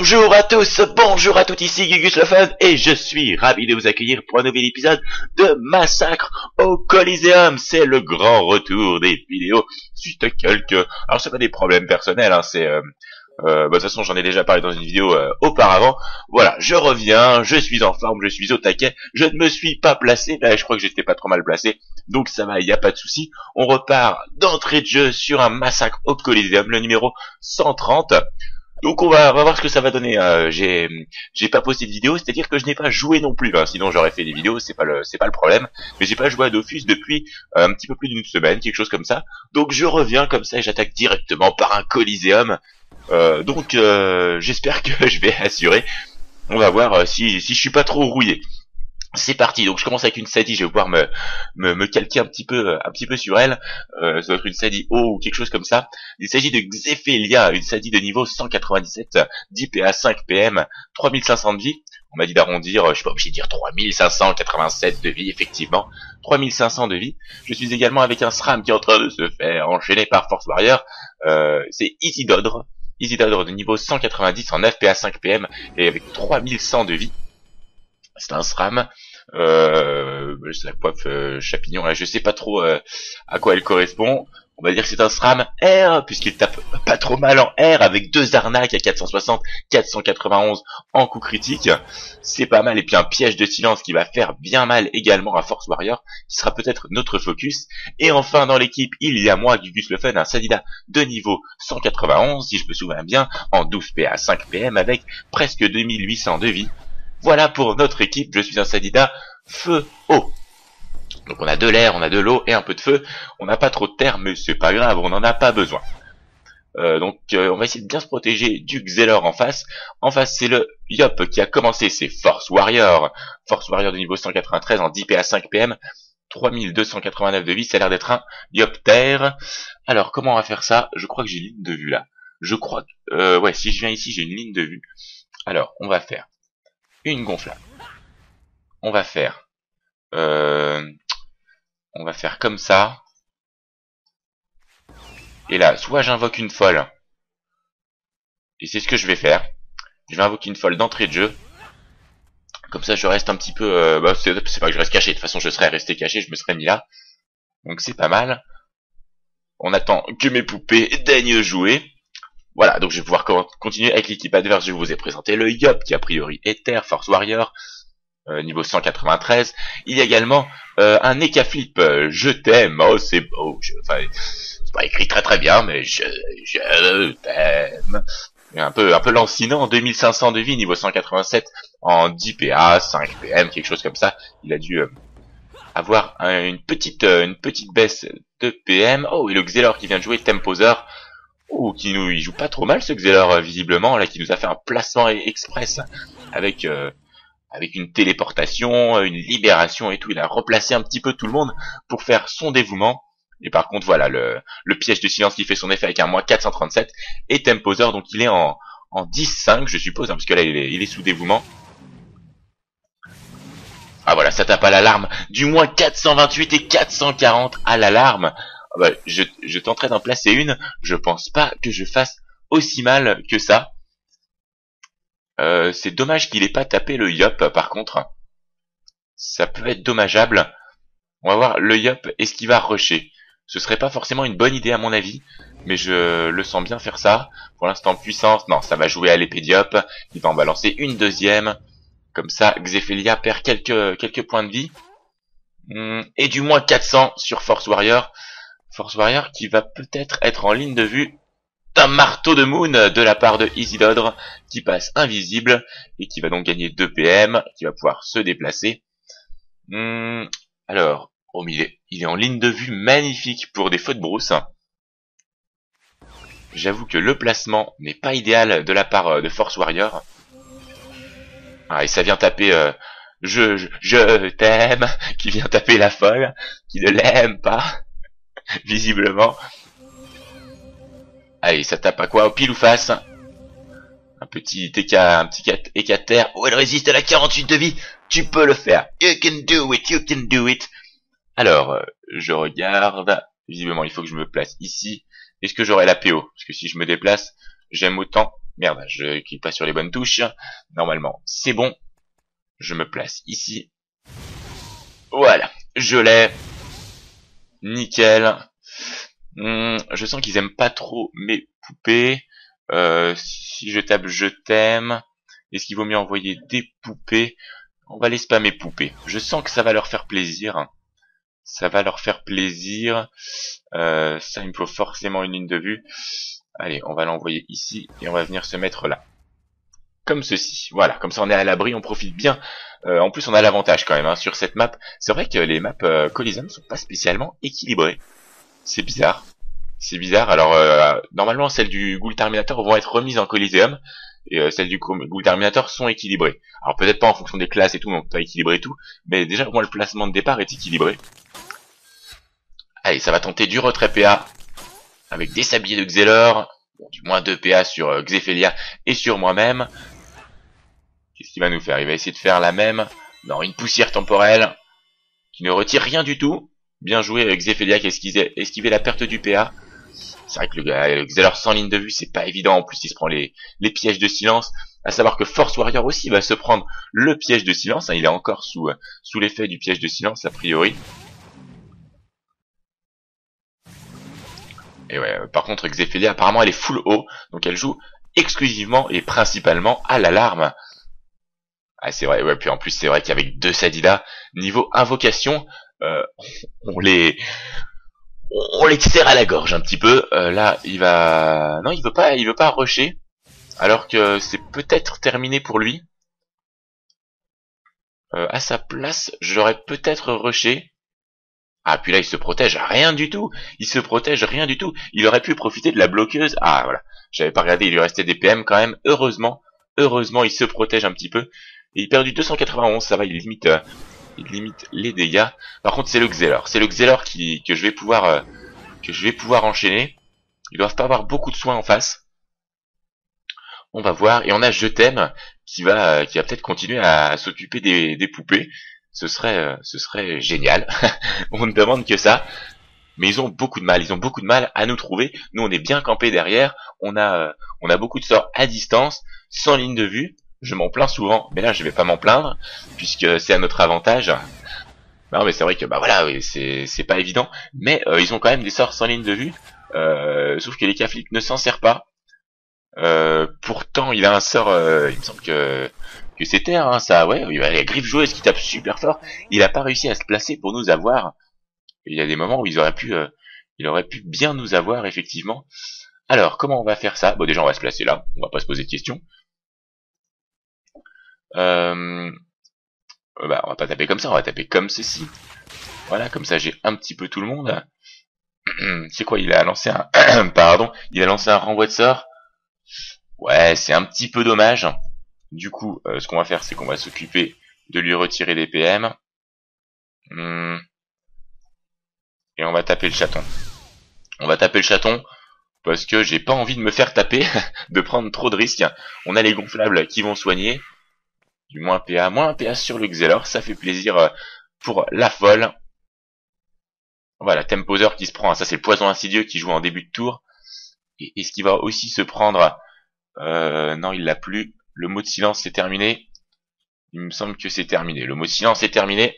Bonjour à tous, bonjour à toutes, ici Gugus le Fun et je suis ravi de vous accueillir pour un nouvel épisode de Massacre au Coliseum. C'est le grand retour des vidéos suite à quelques... Alors c'est pas des problèmes personnels, hein, c'est... de toute façon j'en ai déjà parlé dans une vidéo auparavant. Voilà, je reviens, je suis en forme, je suis au taquet, je ne me suis pas placé, là je crois que j'étais pas trop mal placé, donc ça va, il n'y a pas de souci. On repart d'entrée de jeu sur un Massacre au Coliseum, le numéro 130. Donc on va voir ce que ça va donner. J'ai pas posté de vidéo, c'est-à-dire que je n'ai pas joué non plus. Sinon j'aurais fait des vidéos, c'est pas le problème. Mais j'ai pas joué à Dofus depuis un petit peu plus d'une semaine, quelque chose comme ça. Donc je reviens comme ça et j'attaque directement par un Coliseum. Donc j'espère que je vais assurer. On va voir si je suis pas trop rouillé. C'est parti, donc je commence avec une Sadie, je vais pouvoir me calquer un petit peu sur elle. Ça doit être une Sadie O ou quelque chose comme ça. Il s'agit de Xephelia, une Sadie de niveau 197, 10 PA, 5 PM, 3500 de vie. On m'a dit d'arrondir, je suis pas obligé de dire 3587 de vie, effectivement. 3500 de vie. Je suis également avec un SRAM qui est en train de se faire enchaîner par Force Warrior. C'est Isidodre de niveau 190 en 9 PA, 5 PM et avec 3100 de vie. C'est un SRAM, c'est la coiffe chapignon, là, je sais pas trop à quoi elle correspond. On va dire que c'est un SRAM R, puisqu'il tape pas trop mal en R, avec deux arnaques à 460, 491 en coup critique. C'est pas mal, et puis un piège de silence qui va faire bien mal également à Force Warrior, qui sera peut-être notre focus. Et enfin dans l'équipe, il y a moi, Gugus le Fun, un Sadida de niveau 191, si je me souviens bien, en 12 PA, 5 PM, avec presque 2800 de vie. Voilà pour notre équipe, je suis un Sadida feu eau. Donc on a de l'air, on a de l'eau et un peu de feu. On n'a pas trop de terre, mais c'est pas grave, on n'en a pas besoin. On va essayer de bien se protéger du Xelor en face. En face c'est le Yop qui a commencé, c'est Force Warrior. Force Warrior de niveau 193 en 10 PA 5 PM, 3289 de vie, ça a l'air d'être un Yop Terre. Alors comment on va faire ça? Je crois que j'ai une ligne de vue là. Je crois que... ouais, si je viens ici j'ai une ligne de vue. Alors on va faire une gonflable. On va faire comme ça. Et là, soit j'invoque une folle. Et c'est ce que je vais faire. Je vais invoquer une folle d'entrée de jeu. Comme ça, je reste un petit peu... c'est pas que je reste caché. De toute façon, je serais resté caché. Je me serais mis là. Donc c'est pas mal. On attend que mes poupées daignent jouer. Voilà, donc je vais pouvoir continuer avec l'équipe adverse. Je vous ai présenté le Yop qui a priori est Terre, Force Warrior, niveau 193. Il y a également un Eka Flip, je t'aime, oh c'est beau, enfin, c'est pas écrit très bien, mais je t'aime. Un peu lancinant, 2500 de vie, niveau 187, en 10 PA, 5 PM, quelque chose comme ça. Il a dû avoir une petite baisse de PM. Oh, et le Xelor qui vient de jouer, Temposer. Oh, il joue pas trop mal ce Xelor visiblement, là, qui nous a fait un placement express avec une téléportation, une libération et tout. Il a replacé un petit peu tout le monde pour faire son dévouement. Et par contre, voilà, le piège de silence qui fait son effet avec un moins 437 et Temposer, donc il est en 10-5, je suppose, parce que là, il est sous dévouement. Ah voilà, ça tape à l'alarme, du moins 428 et 440 à l'alarme. Je tenterai d'en placer une, je pense pas que je fasse aussi mal que ça. C'est dommage qu'il ait pas tapé le Yop par contre. Ça peut être dommageable. On va voir le Yop, est-ce qu'il va rusher? Ce serait pas forcément une bonne idée à mon avis, mais je le sens bien faire ça. Pour l'instant puissance, non, ça va jouer à l'épée d'Yop. Il va en balancer une deuxième. Comme ça, Xephelia perd quelques points de vie. Et du moins 400 sur Force Warrior. Force Warrior qui va peut-être être en ligne de vue d'un marteau de Moon de la part de Isidodre qui passe invisible et qui va donc gagner 2 PM, qui va pouvoir se déplacer. Alors, oh, mais il est en ligne de vue magnifique pour des feux de brousse. J'avoue que le placement n'est pas idéal de la part de Force Warrior. Ah, et ça vient taper je t'aime, qui vient taper la folle, qui ne l'aime pas, visiblement. Allez, ça tape à quoi? Au pile ou face? Un petit Eka terre. Oh, elle résiste à la 48 de vie. Tu peux le faire. You can do it, you can do it. Alors, je regarde. Visiblement, il faut que je me place ici. Est-ce que j'aurai la PO? Parce que si je me déplace, j'aime autant Merde, je clique pas sur les bonnes touches. Normalement, c'est bon. Je me place ici. Voilà, je l'ai. Nickel. Je sens qu'ils aiment pas trop mes poupées. Si je tape je t'aime, est-ce qu'il vaut mieux envoyer des poupées? On va les spammer poupées. Je sens que ça va leur faire plaisir. Ça va leur faire plaisir. Ça, il me faut forcément une ligne de vue. Allez, on va l'envoyer ici et on va venir se mettre là. Comme ceci. Voilà, comme ça on est à l'abri, on profite bien. En plus, on a l'avantage quand même hein, sur cette map. C'est vrai que les maps Coliseum sont pas spécialement équilibrées. C'est bizarre. C'est bizarre. Alors, normalement, celles du Ghoul Terminator vont être remises en Coliseum. Et celles du Ghoul Terminator sont équilibrées. Alors, peut-être pas en fonction des classes et tout, donc pas équilibré tout. Mais déjà, au moins, le placement de départ est équilibré. Allez, ça va tenter du retrait PA. Avec des sabliers de Xelor. Bon, du moins 2 PA sur Xephelia et sur moi-même. Qu'est-ce qu'il va nous faire? Il va essayer de faire la même. Non, une poussière temporelle. Qui ne retire rien du tout. Bien joué avec Xephelia qui a esquivé la perte du PA. C'est vrai que le Xelor sans ligne de vue, c'est pas évident. En plus, il se prend les pièges de silence. À savoir que Force Warrior aussi va se prendre le piège de silence. Il est encore sous l'effet du piège de silence, a priori. Et ouais, par contre, Xephelia, apparemment, elle est full haut. Donc, elle joue exclusivement et principalement à l'alarme. Ah, c'est vrai. Ouais, puis en plus, c'est vrai qu'avec 2 Sadida, niveau invocation, on les serre à la gorge un petit peu. Là, il va... Non, il veut pas rusher. Alors que c'est peut-être terminé pour lui. À sa place, j'aurais peut-être rushé. Ah, puis là, il se protège rien du tout. Il se protège rien du tout. Il aurait pu profiter de la bloqueuse. Ah, voilà. J'avais pas regardé, il lui restait des PM quand même. Heureusement, il se protège un petit peu. Et il perd du 291, ça va, il limite les dégâts. Par contre, c'est le Xelor. C'est le Xelor que je vais pouvoir enchaîner. Ils doivent pas avoir beaucoup de soins en face. On va voir. Et on a Je t'aime qui va peut-être continuer à s'occuper des poupées. Ce serait génial. On ne demande que ça. Mais ils ont beaucoup de mal. Ils ont beaucoup de mal à nous trouver. Nous, on est bien campés derrière. On a beaucoup de sorts à distance, sans ligne de vue. Je m'en plains souvent, mais là je vais pas m'en plaindre, puisque c'est à notre avantage. Non mais c'est vrai que bah voilà, oui, c'est pas évident, mais ils ont quand même des sorts sans ligne de vue, sauf que les Caflics ne s'en sert pas. Pourtant il a un sort, il me semble que c'est terre, hein, ça, ouais, il a la griffe joueuse qui tape super fort, il a pas réussi à se placer pour nous avoir. Il y a des moments où il aurait pu bien nous avoir effectivement. Alors comment on va faire ça? Bon déjà on va se placer là, on va pas se poser de questions. Bah, on va pas taper comme ça, on va taper comme ceci. Voilà, comme ça j'ai un petit peu tout le monde. C'est quoi, il a lancé un... Pardon, il a lancé un renvoi de sort. Ouais, c'est un petit peu dommage. Du coup, ce qu'on va faire, c'est qu'on va s'occuper de lui retirer des PM. Et on va taper le chaton. On va taper le chaton, parce que j'ai pas envie de me faire taper, de prendre trop de risques. On a les gonflables qui vont soigner. Du moins un PA sur le Xelor, ça fait plaisir pour la folle. Voilà, Temposer qui se prend, ça c'est le poison insidieux qui joue en début de tour. Et est-ce qu'il va aussi se prendre... non, il l'a plus. Le mot de silence c'est terminé. Il me semble que c'est terminé. Le mot de silence est terminé.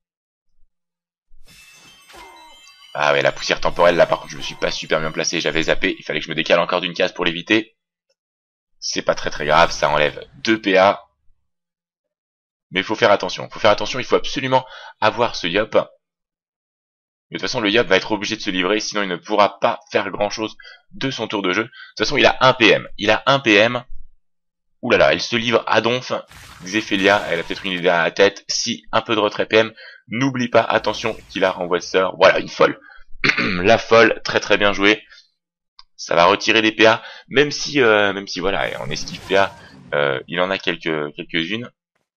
Ah ouais, la poussière temporelle là par contre je me suis pas super bien placé, j'avais zappé. Il fallait que je me décale encore d'une case pour l'éviter. C'est pas très grave, ça enlève 2 PA. Mais il faut faire attention, il faut absolument avoir ce Yop. Mais de toute façon, le Yop va être obligé de se livrer, sinon il ne pourra pas faire grand chose de son tour de jeu. De toute façon, il a un PM. Ouh là là, elle se livre à donf. Xephelia, elle a peut-être une idée à la tête. Si, un peu de retrait PM. N'oublie pas, attention, qu'il a renvoi de sort. Voilà, une folle. La folle, très bien jouée. Ça va retirer des PA, même si voilà, en esquive PA, il en a quelques-unes.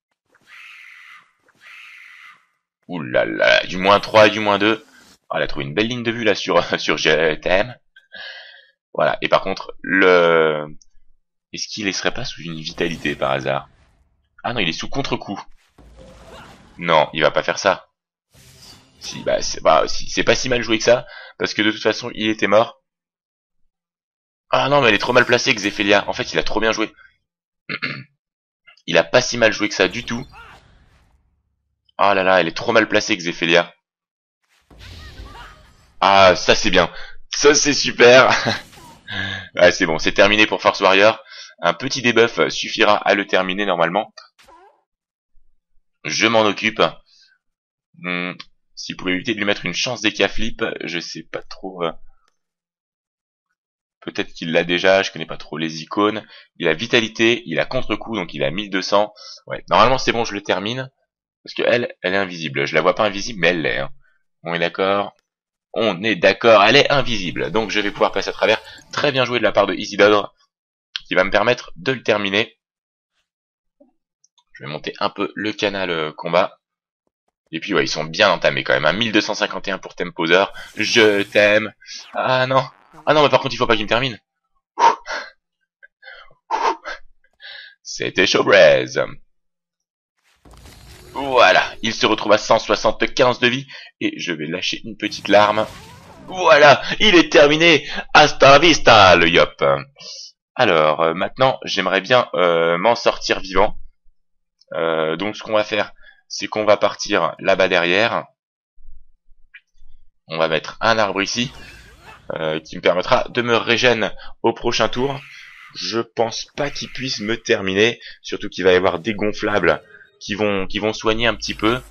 Ouh là là, du moins 3 et du moins 2. Oh, elle a trouvé une belle ligne de vue là sur Je t'aime. Voilà, et par contre, est-ce qu'il ne serait pas sous une vitalité par hasard? Ah non, il est sous contre-coup. Non, il va pas faire ça. Si, bah, c'est pas si mal joué que ça, parce que de toute façon, il était mort. Ah non, mais elle est trop mal placée, Xephelia. En fait, il a trop bien joué. Il a pas si mal joué que ça du tout. Ah là là, elle est trop mal placée, Xephelia. Ah, ça c'est bien. Ça c'est super. Ouais, c'est bon, c'est terminé pour Force Warrior. Un petit debuff suffira à le terminer normalement. Je m'en occupe. S'il pouvait éviter de lui mettre une chance des flip, je sais pas trop. Peut-être qu'il l'a déjà, je connais pas trop les icônes. Il a vitalité, il a contre-coup, donc il a 1200. Ouais, normalement c'est bon, je le termine. Parce que elle est invisible. Je la vois pas invisible, mais elle l'est. Hein. On est d'accord. On est d'accord, elle est invisible. Donc je vais pouvoir passer à travers. Très bien joué de la part de Isidore, qui va me permettre de le terminer. Je vais monter un peu le canal combat. Et puis ouais, ils sont bien entamés quand même. Hein. 1251 pour Temposer. Je t'aime. Ah non. Ah non, mais par contre, il faut pas qu'il me termine. C'était Showbraze. Voilà, il se retrouve à 175 de vie. Et je vais lâcher une petite larme. Voilà, il est terminé. Hasta la vista, le yop. Alors, maintenant, j'aimerais bien m'en sortir vivant. Donc, ce qu'on va faire, c'est qu'on va partir là-bas derrière. On va mettre un arbre ici, qui me permettra de me régénérer au prochain tour. Je pense pas qu'il puisse me terminer, surtout qu'il va y avoir des gonflables qui vont soigner un petit peu.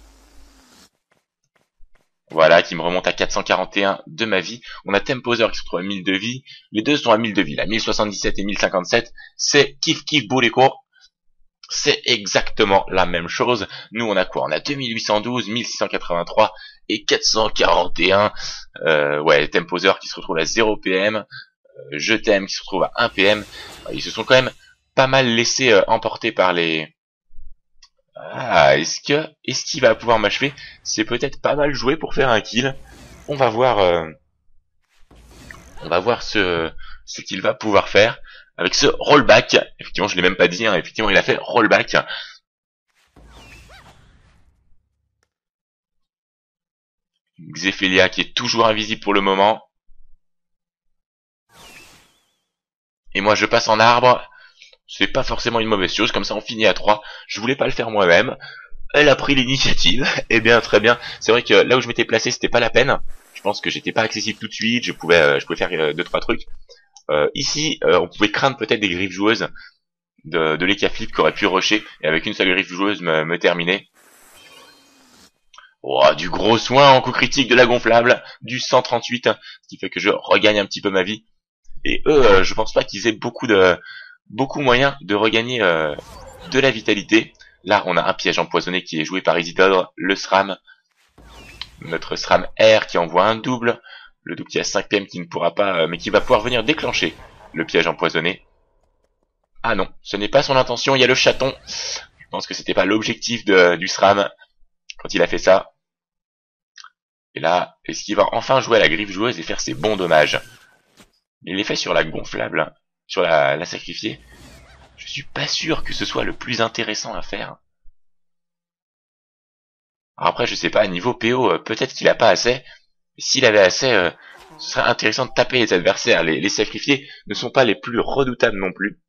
Voilà, qui me remonte à 441 de ma vie. On a Temposer qui se retrouve à 1000 de vie. Les deux sont à 1000 de vie, là, 1077 et 1057. C'est kiff kiff bourrico. C'est exactement la même chose. Nous, on a quoi? On a 2812, 1683 et 441. Ouais, Temposer qui se retrouve à 0 PM. Je t'aime qui se retrouve à 1 PM. Ils se sont quand même pas mal laissés emporter par les... Ah, est-ce qu'il va pouvoir m'achever? C'est peut-être pas mal joué pour faire un kill. On va voir ce qu'il va pouvoir faire avec ce rollback. Effectivement, je l'ai même pas dit, hein. Effectivement, il a fait rollback. Xephelia qui est toujours invisible pour le moment. Et moi, je passe en arbre. C'est pas forcément une mauvaise chose, comme ça on finit à 3. Je voulais pas le faire moi-même. Elle a pris l'initiative. Eh bien, très bien. C'est vrai que là où je m'étais placé, c'était pas la peine. Je pense que j'étais pas accessible tout de suite. Je pouvais faire 2-3 trucs. Ici, on pouvait craindre peut-être des griffes joueuses de l'Ekaflip qui auraient pu rusher et avec une seule griffe joueuse me terminer. Oh, du gros soin en coup critique de la gonflable, du 138, ce qui fait que je regagne un petit peu ma vie. Et eux, je pense pas qu'ils aient beaucoup moyen de regagner de la vitalité. Là, on a un piège empoisonné qui est joué par Isidore, le SRAM. Notre SRAM R qui envoie un double. Le double qui a 5 PM qui ne pourra pas, mais qui va pouvoir venir déclencher le piège empoisonné. Ah non, ce n'est pas son intention, il y a le chaton. Je pense que c'était pas l'objectif du SRAM quand il a fait ça. Et là, est-ce qu'il va enfin jouer à la griffe joueuse et faire ses bons dommages? Il les fait sur la gonflable, sur la sacrifier. Je suis pas sûr que ce soit le plus intéressant à faire. Alors après, je sais pas, niveau PO, peut-être qu'il a pas assez. S'il avait assez, ce serait intéressant de taper les adversaires. Les sacrifiés ne sont pas les plus redoutables non plus.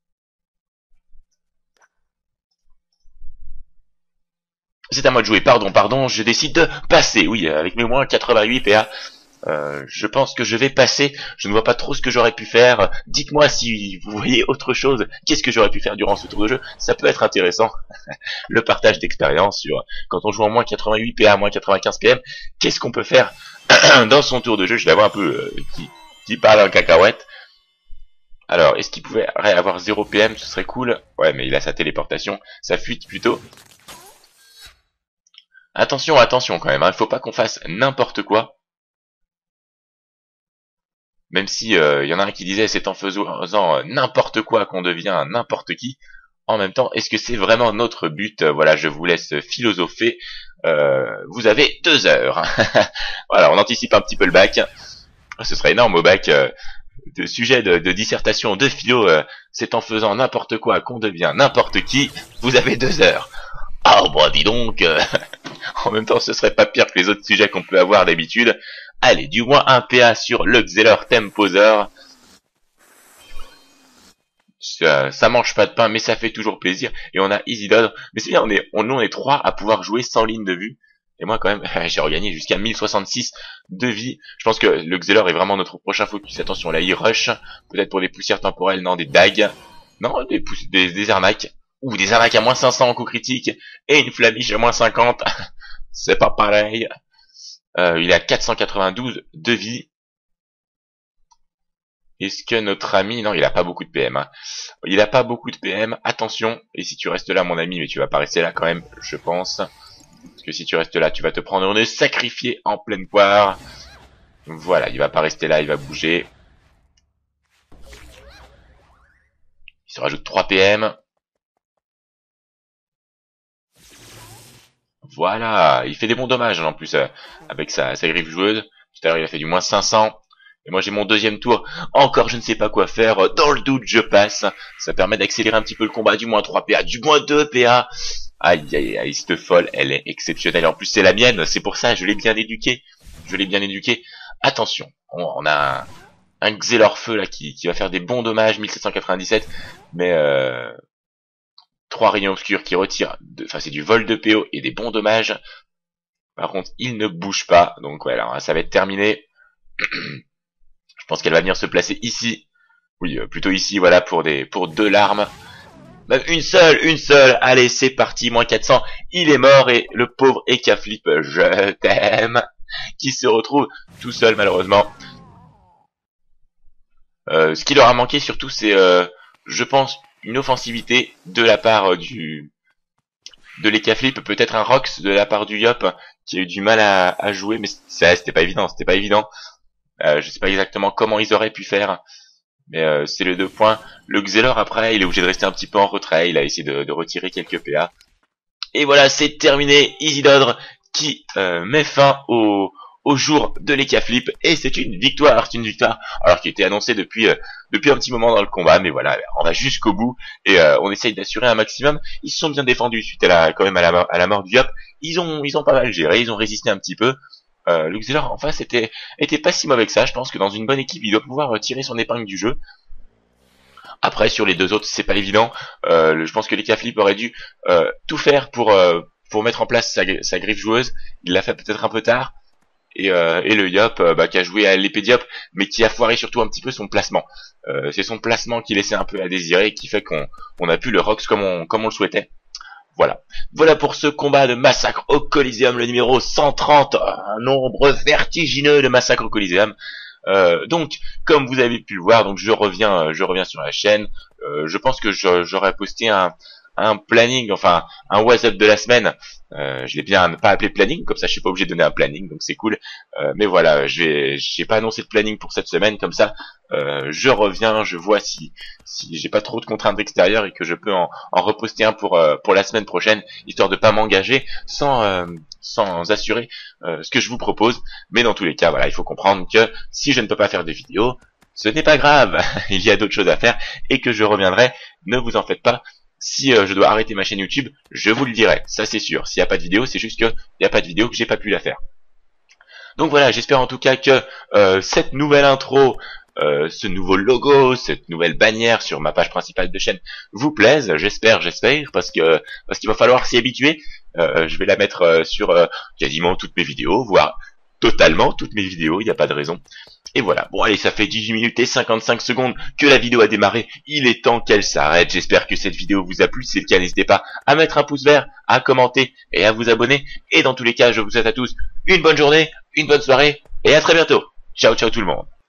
C'est à moi de jouer, pardon, je décide de passer, oui, avec mes moins 88 PA. Je pense que je vais passer, je ne vois pas trop ce que j'aurais pu faire. Dites-moi si vous voyez autre chose, qu'est-ce que j'aurais pu faire durant ce tour de jeu, ça peut être intéressant. Le partage d'expérience sur quand on joue en moins 88 PA, moins 95 PM, qu'est-ce qu'on peut faire dans son tour de jeu. Je vais avoir un peu qui parle en cacahuète. Alors, est-ce qu'il pouvait avoir 0 PM, ce serait cool. Ouais, mais il a sa téléportation, sa fuite plutôt. Attention quand même, hein. Il faut pas qu'on fasse n'importe quoi. Même si y en a un qui disait c'est en faisant n'importe quoi qu'on devient n'importe qui. En même temps, est-ce que c'est vraiment notre but? Voilà, je vous laisse philosopher. Vous avez 2 heures. Voilà, on anticipe un petit peu le bac. Ce serait énorme au bac. De sujet de dissertation de philo, c'est en faisant n'importe quoi qu'on devient n'importe qui. Vous avez 2 heures. Ah bah dis donc. En même temps, ce serait pas pire que les autres sujets qu'on peut avoir d'habitude. Allez, du moins un PA sur le Xelor Temposer. Ça mange pas de pain, mais ça fait toujours plaisir. Et on a Isidore. Mais c'est bien, nous on est 3 à pouvoir jouer sans ligne de vue. Et moi quand même, j'ai regagné jusqu'à 1066 de vie. Je pense que le Xelor est vraiment notre prochain focus. Attention, là il rush. Peut-être pour des poussières temporelles, non, des dagues. Non, des arnaques. Ou des arnaques à moins 500 en coup critique. Et une flamiche à moins 50. C'est pas pareil. Il a 492 de vie. Est-ce que notre ami... Non, il a pas beaucoup de PM. Hein. Il a pas beaucoup de PM. Attention. Et si tu restes là, mon ami, mais tu vas pas rester là quand même, je pense. Parce que si tu restes là, tu vas te prendre un sacrifié en pleine poire. Voilà, il va pas rester là, il va bouger. Il se rajoute 3 PM. Voilà, il fait des bons dommages en plus avec sa griffe joueuse. Tout à l'heure, il a fait du moins 500. Et moi j'ai mon deuxième tour, encore je ne sais pas quoi faire, dans le doute je passe, ça permet d'accélérer un petit peu le combat, du moins 3 PA, du moins 2 PA, aïe aïe aïe, cette folle, elle est exceptionnelle, en plus c'est la mienne, c'est pour ça, je l'ai bien éduquée, attention, on a un Xelor feu là qui va faire des bons dommages, 1797, mais 3 rayons obscurs qui retirent, enfin c'est du vol de PO et des bons dommages, par contre il ne bouge pas, donc voilà, ça va être terminé. Je pense qu'elle va venir se placer ici. Oui, plutôt ici, voilà, pour 2 larmes. Même une seule. Allez, c'est parti, moins 400. Il est mort et le pauvre Ekaflip, je t'aime, qui se retrouve tout seul, malheureusement. Ce qui leur a manqué, surtout, c'est, je pense, une offensivité de la part de l'Ekaflip. Peut-être un Rox de la part du Yop, qui a eu du mal à jouer, mais c'était pas évident, je sais pas exactement comment ils auraient pu faire, mais c'est les 2 points. Le Xelor après, il est obligé de rester un petit peu en retrait, il a essayé de retirer quelques PA. Et voilà, c'est terminé, Isidore qui met fin au jour de l'Ekaflip, et c'est une victoire, alors qui était annoncée depuis un petit moment dans le combat, mais voilà, on va jusqu'au bout, et on essaye d'assurer un maximum. Ils se sont bien défendus suite à la mort du Yop, ils ont pas mal géré, ils ont résisté un petit peu. Le Xelor en face était pas si mauvais que ça. Je pense que dans une bonne équipe, il doit pouvoir tirer son épingle du jeu. Après, sur les 2 autres, c'est pas évident. Je pense que l'Ekaflip aurait dû tout faire pour mettre en place sa griffe joueuse. Il l'a fait peut-être un peu tard. Et le Yop, qui a joué à l'épée Diop, mais qui a foiré surtout un petit peu son placement. C'est son placement qui laissait un peu à désirer, et qui fait qu'on a pu le Rox comme on le souhaitait. Voilà pour ce combat de massacre au Coliseum, le numéro 130, un nombre vertigineux de massacres au Coliseum. Donc, comme vous avez pu le voir, donc je reviens sur la chaîne. Je pense que j'aurais posté un planning, enfin un WhatsApp de la semaine. Je l'ai bien pas appelé planning, comme ça je suis pas obligé de donner un planning, donc c'est cool. Mais voilà, j'ai pas annoncé de planning pour cette semaine, comme ça je reviens, je vois si j'ai pas trop de contraintes extérieures et que je peux en reposter un pour la semaine prochaine, histoire de pas m'engager sans assurer ce que je vous propose. Mais dans tous les cas, voilà, il faut comprendre que si je ne peux pas faire des vidéos, ce n'est pas grave, il y a d'autres choses à faire et que je reviendrai, ne vous en faites pas. Si je dois arrêter ma chaîne YouTube, je vous le dirai, ça c'est sûr. S'il n'y a pas de vidéo, c'est juste qu'il n'y a pas de vidéo, que j'ai pas pu la faire. Donc voilà, j'espère en tout cas que cette nouvelle intro, ce nouveau logo, cette nouvelle bannière sur ma page principale de chaîne vous plaise. J'espère, parce qu'il va falloir s'y habituer. Je vais la mettre sur quasiment toutes mes vidéos, voire totalement toutes mes vidéos, il n'y a pas de raison. Et voilà, bon allez, ça fait 18 minutes et 55 secondes que la vidéo a démarré, il est temps qu'elle s'arrête. J'espère que cette vidéo vous a plu, si c'est le cas n'hésitez pas à mettre un pouce vert, à commenter et à vous abonner. Et dans tous les cas, je vous souhaite à tous une bonne journée, une bonne soirée et à très bientôt. Ciao ciao tout le monde.